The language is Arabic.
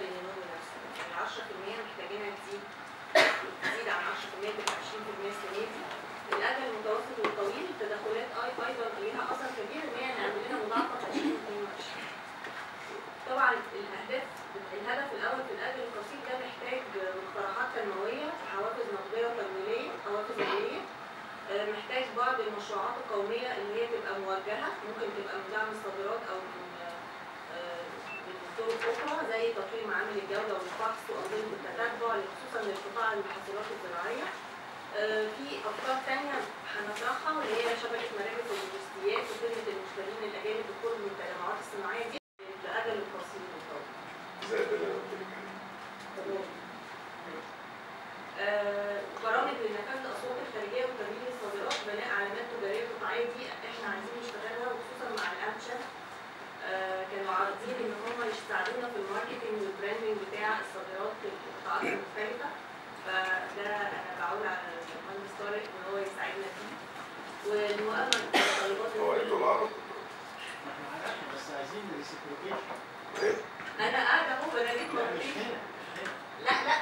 من النمو نفسه. يعني 10% محتاجينها تزيد عن 10% تبقى 20% السنه دي. الاجل المتوسط والطويل التدخلات ايضا ليها اثر كبير ان هي هنعمل لنا مضاعفه 2022. طبعا الهدف الاول في الاجل القصير ده محتاج مقترحات تنمويه، حوافز نقديه وتمويليه، حوافز ماليه، محتاج بعض المشروعات القوميه اللي هي تبقى موجهه، ممكن تبقى من دعم الصادرات او من طرق اخرى زي تطوير معامل الجوده والفحص وانظمه التتبع خصوصا لقطاع المحصولات الزراعيه. في افكار ثانيه هنطرحها واللي هي شبكه مراكز اللوجستيات وخدمه المشترين الاجانب بالقرب من التجمعات الصناعيه دي لاجل القصير والطويل. زي اللي انا قلت لك برامج لنفاذ الاصوات الخارجيه وتمويل الصادرات، بناء علامات تجاريه قطاعيه دي احنا عايزين نشتغلها وخصوصا مع الامشا. كانوا عارضين ان هم يساعدونا في الماركتنج والبراندنج بتاع الصادرات في القطاعات المختلفه، فده انا بعول على المهندس طارق ان هو يساعدنا فيه. والمؤامره بالمتطلبات هو انتوا العرض احنا عارفين بس عايزين ريسيبروكيشن. انا قاعده اهو انا جيت لا مش هنا. لا